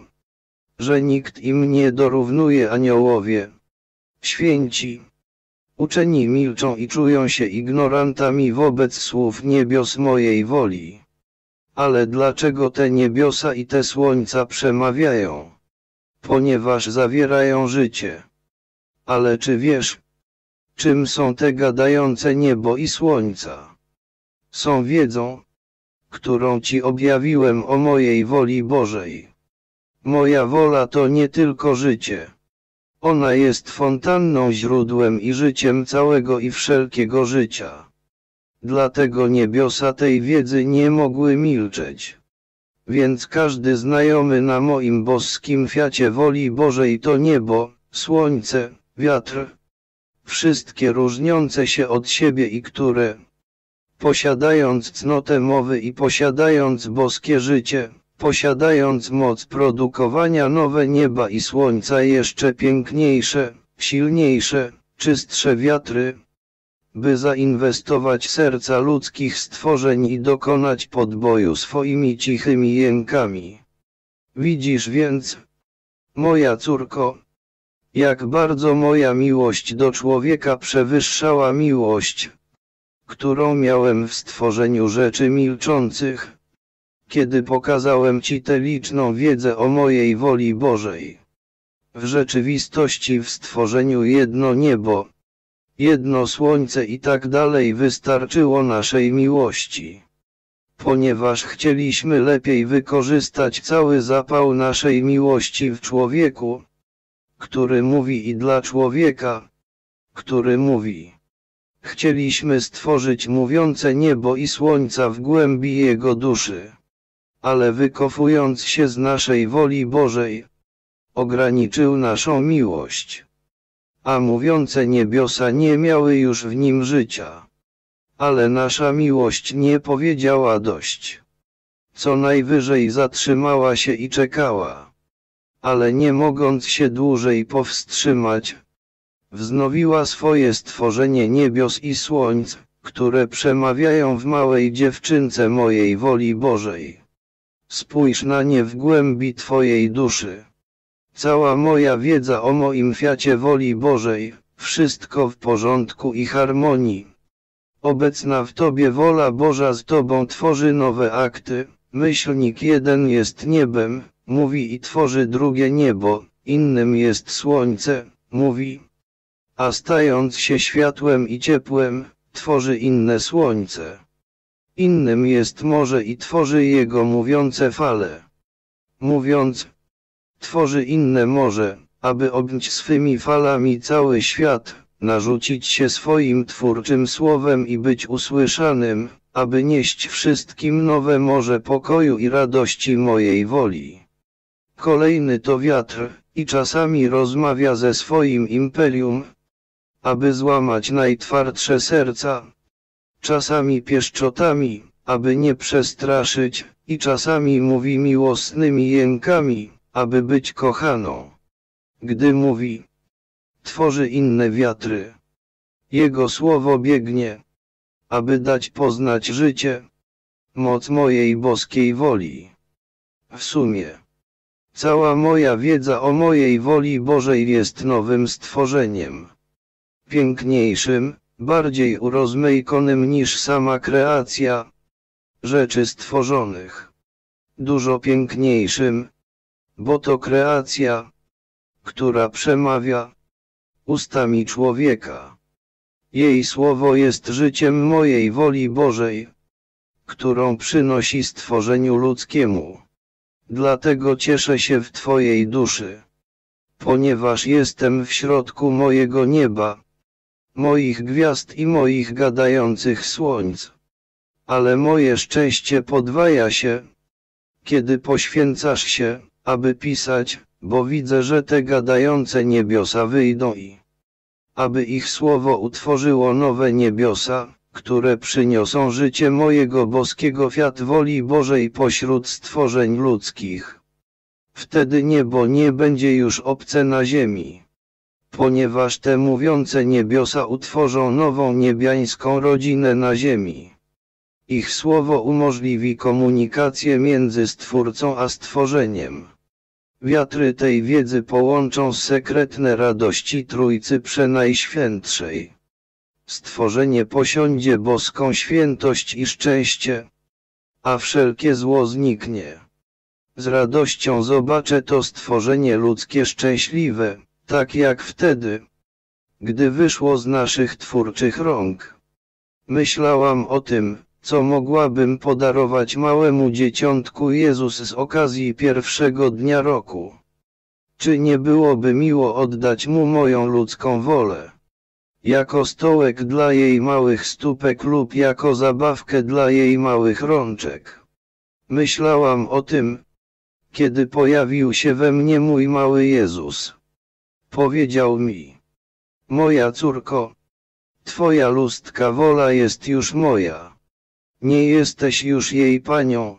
że nikt im nie dorównuje. Aniołowie, święci, uczeni milczą i czują się ignorantami wobec słów niebios mojej woli. Ale dlaczego te niebiosa i te słońca przemawiają? Ponieważ zawierają życie. Ale czy wiesz, czym są te gadające niebo i słońca? Są wiedzą, którą ci objawiłem o mojej woli Bożej. Moja wola to nie tylko życie. Ona jest fontanną, źródłem i życiem całego i wszelkiego życia. Dlatego niebiosa tej wiedzy nie mogły milczeć. Więc każdy znajomy na moim boskim fiacie woli Bożej to niebo, słońce, wiatr, wszystkie różniące się od siebie i które, posiadając cnotę mowy i posiadając boskie życie, posiadając moc produkowania nowe nieba i słońca, jeszcze piękniejsze, silniejsze, czystsze wiatry, by zainwestować serca ludzkich stworzeń i dokonać podboju swoimi cichymi jękami. Widzisz więc, moja córko, jak bardzo moja miłość do człowieka przewyższała miłość, którą miałem w stworzeniu rzeczy milczących, kiedy pokazałem ci tę liczną wiedzę o mojej woli Bożej. W rzeczywistości w stworzeniu jedno niebo, jedno słońce i tak dalej wystarczyło naszej miłości. Ponieważ chcieliśmy lepiej wykorzystać cały zapał naszej miłości w człowieku, który mówi, i dla człowieka, który mówi. Chcieliśmy stworzyć mówiące niebo i słońca w głębi jego duszy. Ale wycofując się z naszej woli Bożej, ograniczył naszą miłość. A mówiące niebiosa nie miały już w nim życia. Ale nasza miłość nie powiedziała dość. Co najwyżej zatrzymała się i czekała. Ale nie mogąc się dłużej powstrzymać, wznowiła swoje stworzenie niebios i słońc, które przemawiają w małej dziewczynce mojej woli Bożej. Spójrz na nie w głębi twojej duszy. Cała moja wiedza o moim fiacie woli Bożej, wszystko w porządku i harmonii. Obecna w tobie wola Boża z tobą tworzy nowe akty. Myślnik jeden jest niebem, mówi, i tworzy drugie niebo, innym jest słońce, mówi, a stając się światłem i ciepłem, tworzy inne słońce. Innym jest morze i tworzy jego mówiące fale. Mówiąc, tworzy inne morze, aby objąć swymi falami cały świat, narzucić się swoim twórczym słowem i być usłyszanym, aby nieść wszystkim nowe morze pokoju i radości mojej woli. Kolejny to wiatr, i czasami rozmawia ze swoim imperium, aby złamać najtwardsze serca, czasami pieszczotami, aby nie przestraszyć, i czasami mówi miłosnymi jękami, aby być kochaną. Gdy mówi, tworzy inne wiatry. Jego słowo biegnie, aby dać poznać życie, moc mojej boskiej woli. W sumie, cała moja wiedza o mojej woli Bożej jest nowym stworzeniem. Piękniejszym, bardziej urozmaikonym niż sama kreacja rzeczy stworzonych. Dużo piękniejszym, bo to kreacja, która przemawia ustami człowieka. Jej słowo jest życiem mojej woli Bożej, którą przynosi stworzeniu ludzkiemu. Dlatego cieszę się w Twojej duszy, ponieważ jestem w środku mojego nieba, moich gwiazd i moich gadających słońc. Ale moje szczęście podwaja się, kiedy poświęcasz się, aby pisać, bo widzę, że te gadające niebiosa wyjdą i aby ich słowo utworzyło nowe niebiosa, które przyniosą życie mojego boskiego fiat woli Bożej pośród stworzeń ludzkich. Wtedy niebo nie będzie już obce na ziemi, ponieważ te mówiące niebiosa utworzą nową niebiańską rodzinę na ziemi. Ich słowo umożliwi komunikację między Stwórcą a stworzeniem. Wiatry tej wiedzy połączą sekretne radości Trójcy Przenajświętszej. Stworzenie posiądzie boską świętość i szczęście, a wszelkie zło zniknie. Z radością zobaczę to stworzenie ludzkie szczęśliwe, tak jak wtedy, gdy wyszło z naszych twórczych rąk. Myślałam o tym, co mogłabym podarować małemu dzieciątku Jezus z okazji pierwszego dnia roku. Czy nie byłoby miło oddać mu moją ludzką wolę? Jako stołek dla jej małych stópek lub jako zabawkę dla jej małych rączek. Myślałam o tym, kiedy pojawił się we mnie mój mały Jezus. Powiedział mi: moja córko, Twoja ludzka wola jest już moja. Nie jesteś już jej panią,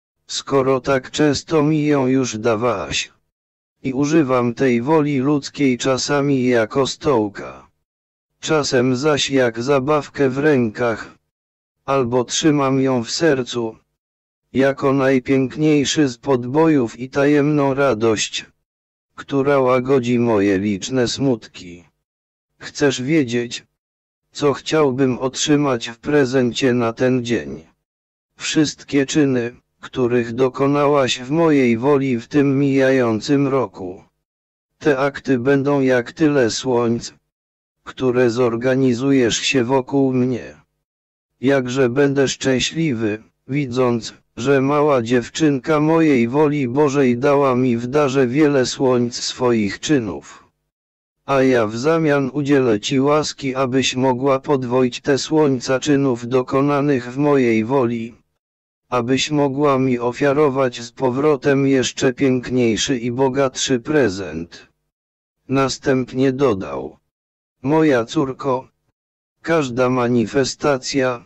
skoro tak często mi ją już dawałaś. I używam tej woli ludzkiej czasami jako stołka, czasem zaś jak zabawkę w rękach, albo trzymam ją w sercu, jako najpiękniejszy z podbojów i tajemną radość, która łagodzi moje liczne smutki. Chcesz wiedzieć, co chciałbym otrzymać w prezencie na ten dzień? Wszystkie czyny, których dokonałaś w mojej woli w tym mijającym roku. Te akty będą jak tyle słońc, które zorganizujesz się wokół mnie. Jakże będę szczęśliwy, widząc, że mała dziewczynka mojej woli Bożej dała mi w darze wiele słońc swoich czynów. A ja w zamian udzielę Ci łaski, abyś mogła podwoić te słońca czynów dokonanych w mojej woli, abyś mogła mi ofiarować z powrotem jeszcze piękniejszy i bogatszy prezent. Następnie dodał: moja córko, każda manifestacja,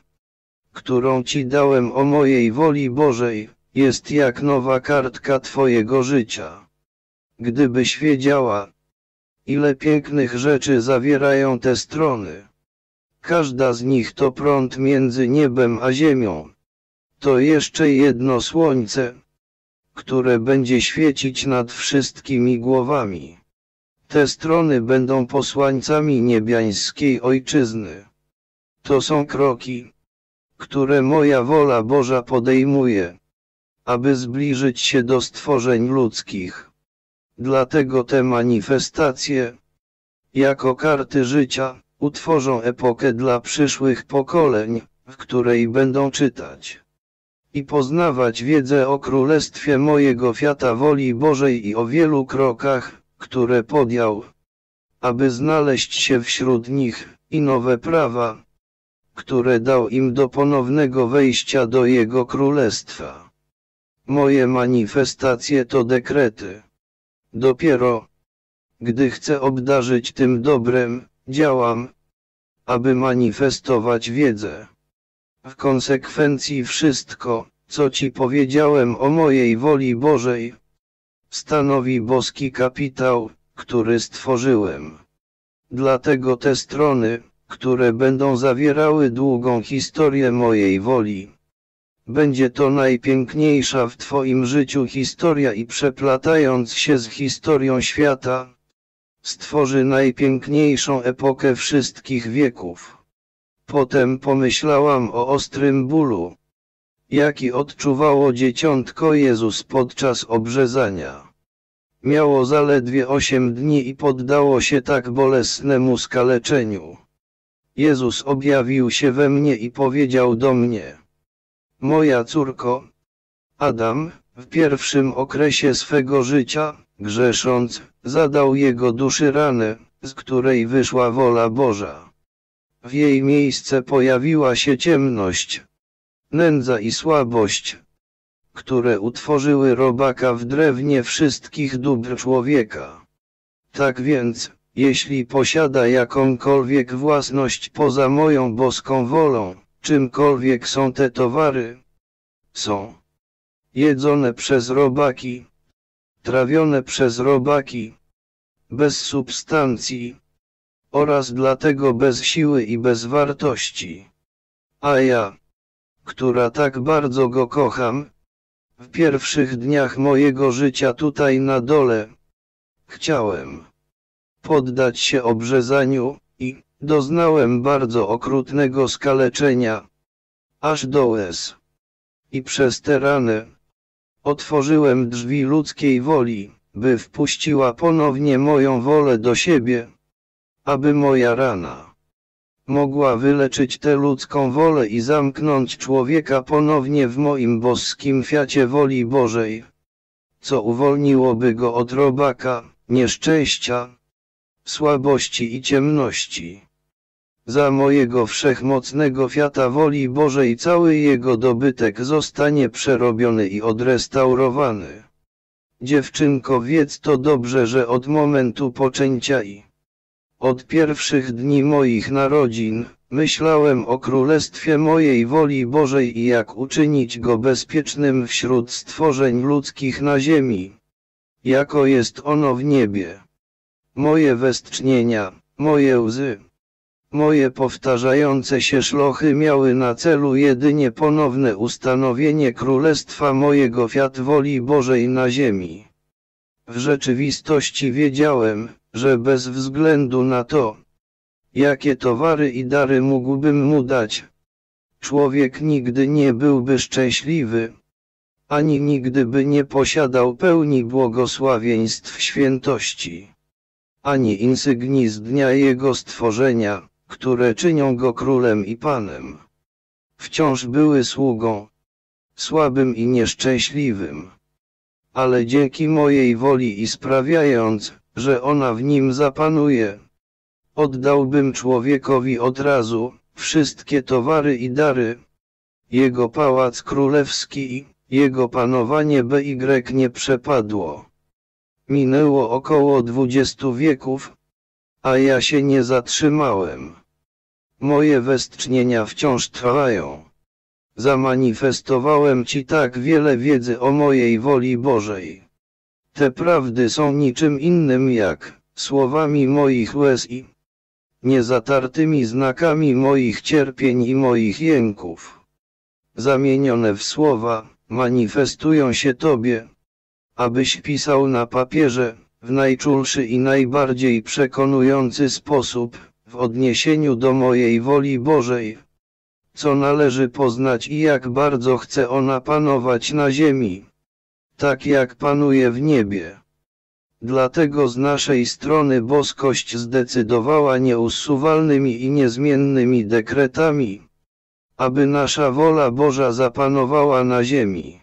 którą Ci dałem o mojej woli Bożej, jest jak nowa kartka Twojego życia. Gdybyś wiedziała, ile pięknych rzeczy zawierają te strony. Każda z nich to prąd między niebem a ziemią. To jeszcze jedno słońce, które będzie świecić nad wszystkimi głowami. Te strony będą posłańcami niebiańskiej ojczyzny. To są kroki, które moja wola Boża podejmuje, aby zbliżyć się do stworzeń ludzkich. Dlatego te manifestacje, jako karty życia, utworzą epokę dla przyszłych pokoleń, w której będą czytać i poznawać wiedzę o królestwie mojego fiata woli Bożej i o wielu krokach, które podjął, aby znaleźć się wśród nich, i nowe prawa, które dał im do ponownego wejścia do Jego królestwa. Moje manifestacje to dekrety. Dopiero, gdy chcę obdarzyć tym dobrem, działam, aby manifestować wiedzę. W konsekwencji wszystko, co Ci powiedziałem o mojej woli Bożej, stanowi boski kapitał, który stworzyłem. Dlatego te strony, które będą zawierały długą historię mojej woli, będzie to najpiękniejsza w Twoim życiu historia i przeplatając się z historią świata, stworzy najpiękniejszą epokę wszystkich wieków. Potem pomyślałam o ostrym bólu, jaki odczuwało dzieciątko Jezus podczas obrzezania. Miało zaledwie 8 dni i poddało się tak bolesnemu skaleczeniu. Jezus objawił się we mnie i powiedział do mnie: moja córko, Adam, w pierwszym okresie swego życia, grzesząc, zadał jego duszy ranę, z której wyszła wola Boża. W jej miejsce pojawiła się ciemność, nędza i słabość, które utworzyły robaka w drewnie wszystkich dóbr człowieka. Tak więc, jeśli posiada jakąkolwiek własność poza moją boską wolą, czymkolwiek są te towary, są jedzone przez robaki, trawione przez robaki, bez substancji, oraz dlatego bez siły i bez wartości. A ja, która tak bardzo go kocham, w pierwszych dniach mojego życia tutaj na dole, chciałem poddać się obrzezaniu i doznałem bardzo okrutnego skaleczenia, aż do łez. I przez tę ranę otworzyłem drzwi ludzkiej woli, by wpuściła ponownie moją wolę do siebie, aby moja rana mogła wyleczyć tę ludzką wolę i zamknąć człowieka ponownie w moim boskim fiacie woli Bożej, co uwolniłoby go od robaka, nieszczęścia, słabości i ciemności. Za mojego wszechmocnego fiata woli Bożej cały jego dobytek zostanie przerobiony i odrestaurowany. Dziewczynko, wiedz to dobrze, że od momentu poczęcia i od pierwszych dni moich narodzin, myślałem o królestwie mojej woli Bożej i jak uczynić go bezpiecznym wśród stworzeń ludzkich na ziemi, jako jest ono w niebie. Moje westchnienia, moje łzy, moje powtarzające się szlochy miały na celu jedynie ponowne ustanowienie królestwa mojego fiat woli Bożej na ziemi. W rzeczywistości wiedziałem, że bez względu na to, jakie towary i dary mógłbym mu dać, człowiek nigdy nie byłby szczęśliwy, ani nigdy by nie posiadał pełni błogosławieństw świętości, ani insygnii z dnia jego stworzenia, które czynią go królem i panem. Wciąż były sługą, słabym i nieszczęśliwym. Ale dzięki mojej woli i sprawiając, że ona w nim zapanuje, oddałbym człowiekowi od razu wszystkie towary i dary, jego pałac królewski i jego panowanie nie przepadło. Minęło około 20 wieków, a ja się nie zatrzymałem. Moje westchnienia wciąż trwają. Zamanifestowałem Ci tak wiele wiedzy o mojej woli Bożej. Te prawdy są niczym innym jak słowami moich łez i niezatartymi znakami moich cierpień i moich jęków. Zamienione w słowa, manifestują się Tobie, abyś pisał na papierze, w najczulszy i najbardziej przekonujący sposób, w odniesieniu do mojej woli Bożej, co należy poznać i jak bardzo chce ona panować na ziemi, tak jak panuje w niebie. Dlatego z naszej strony boskość zdecydowała nieusuwalnymi i niezmiennymi dekretami, aby nasza wola Boża zapanowała na ziemi.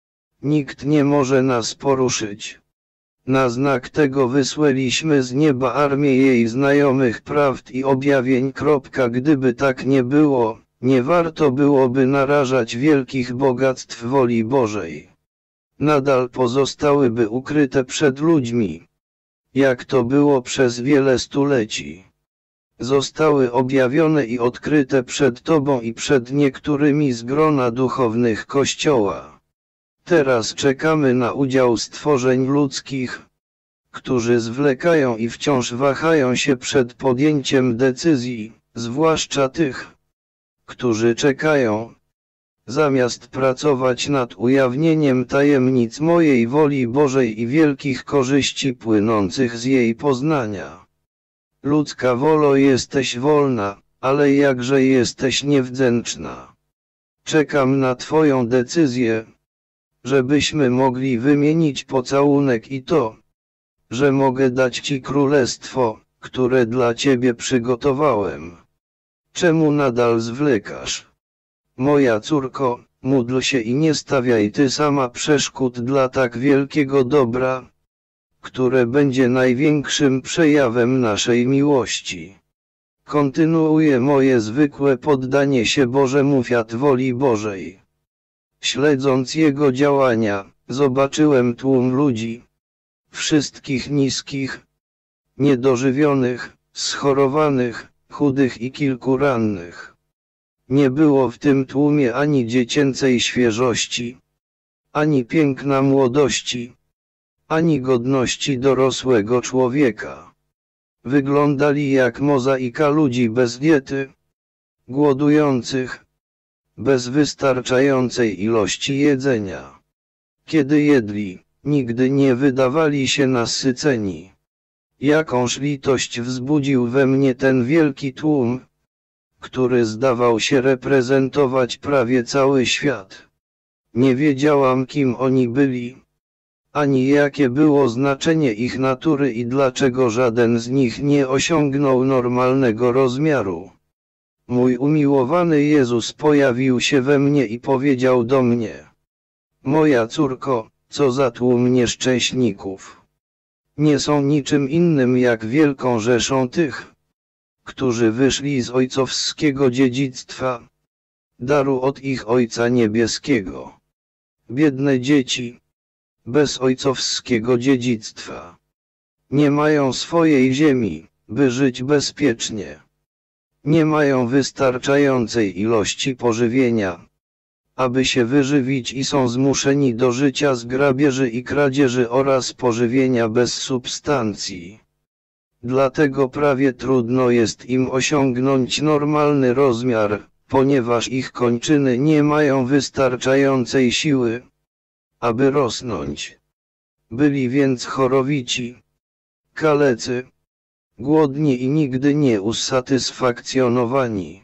Nikt nie może nas poruszyć. Na znak tego wysłaliśmy z nieba armię jej znajomych prawd i objawień. Gdyby tak nie było, nie warto byłoby narażać wielkich bogactw woli Bożej. Nadal pozostałyby ukryte przed ludźmi, jak to było przez wiele stuleci. Zostały objawione i odkryte przed Tobą i przed niektórymi z grona duchownych Kościoła. Teraz czekamy na udział stworzeń ludzkich, którzy zwlekają i wciąż wahają się przed podjęciem decyzji, zwłaszcza tych, którzy czekają, zamiast pracować nad ujawnieniem tajemnic mojej woli Bożej i wielkich korzyści płynących z jej poznania. Ludzka wolo, jesteś wolna, ale jakże jesteś niewdzięczna. Czekam na Twoją decyzję, żebyśmy mogli wymienić pocałunek i to, że mogę dać Ci królestwo, które dla Ciebie przygotowałem. Czemu nadal zwlekasz? Moja córko, módl się i nie stawiaj Ty sama przeszkód dla tak wielkiego dobra, które będzie największym przejawem naszej miłości. Kontynuuję moje zwykłe poddanie się Bożemu fiat woli Bożej. Śledząc Jego działania, zobaczyłem tłum ludzi, wszystkich niskich, niedożywionych, schorowanych, chudych i kilku rannych. Nie było w tym tłumie ani dziecięcej świeżości, ani piękna młodości, ani godności dorosłego człowieka. Wyglądali jak mozaika ludzi bez diety, głodujących, bez wystarczającej ilości jedzenia. Kiedy jedli, nigdy nie wydawali się nasyceni. Jakąż litość wzbudził we mnie ten wielki tłum, który zdawał się reprezentować prawie cały świat. Nie wiedziałam, kim oni byli, ani jakie było znaczenie ich natury i dlaczego żaden z nich nie osiągnął normalnego rozmiaru. Mój umiłowany Jezus pojawił się we mnie i powiedział do mnie: moja córko, co za tłum nieszczęśników. Nie są niczym innym jak wielką rzeszą tych, którzy wyszli z ojcowskiego dziedzictwa, daru od ich Ojca Niebieskiego. Biedne dzieci, bez ojcowskiego dziedzictwa. Nie mają swojej ziemi, by żyć bezpiecznie. Nie mają wystarczającej ilości pożywienia, aby się wyżywić i są zmuszeni do życia z grabieży i kradzieży oraz pożywienia bez substancji. Dlatego prawie trudno jest im osiągnąć normalny rozmiar, ponieważ ich kończyny nie mają wystarczającej siły, aby rosnąć. Byli więc chorowici, kalecy, głodni i nigdy nie usatysfakcjonowani.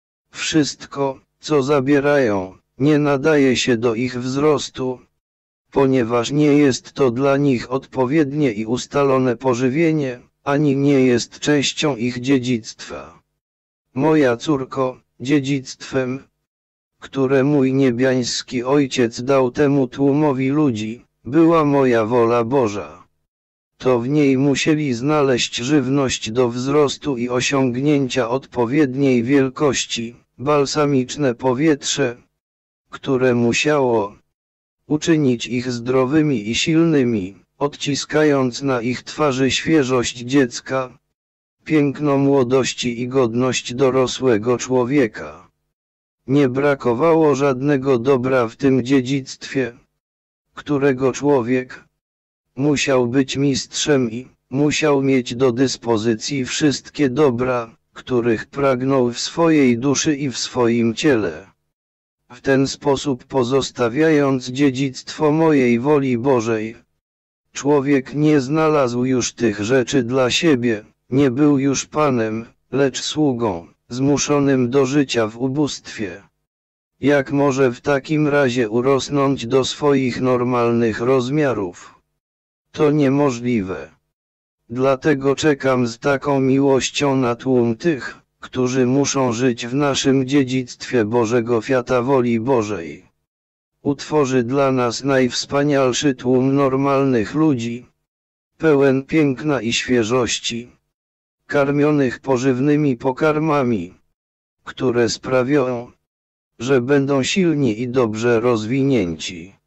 Wszystko, co zabierają, nie nadaje się do ich wzrostu, ponieważ nie jest to dla nich odpowiednie i ustalone pożywienie, ani nie jest częścią ich dziedzictwa. Moja córko, dziedzictwem, które mój niebiański Ojciec dał temu tłumowi ludzi, była moja wola Boża. To w niej musieli znaleźć żywność do wzrostu i osiągnięcia odpowiedniej wielkości, balsamiczne powietrze, które musiało uczynić ich zdrowymi i silnymi, odciskając na ich twarzy świeżość dziecka, piękno młodości i godność dorosłego człowieka. Nie brakowało żadnego dobra w tym dziedzictwie, którego człowiek musiał być mistrzem i musiał mieć do dyspozycji wszystkie dobra, których pragnął w swojej duszy i w swoim ciele. W ten sposób, pozostawiając dziedzictwo mojej woli Bożej, człowiek nie znalazł już tych rzeczy dla siebie, nie był już panem, lecz sługą, zmuszonym do życia w ubóstwie. Jak może w takim razie urosnąć do swoich normalnych rozmiarów? To niemożliwe. Dlatego czekam z taką miłością na tłum tych, którzy muszą żyć w naszym dziedzictwie Bożego fiata woli Bożej. Utworzy dla nas najwspanialszy tłum normalnych ludzi, pełen piękna i świeżości, karmionych pożywnymi pokarmami, które sprawią, że będą silni i dobrze rozwinięci.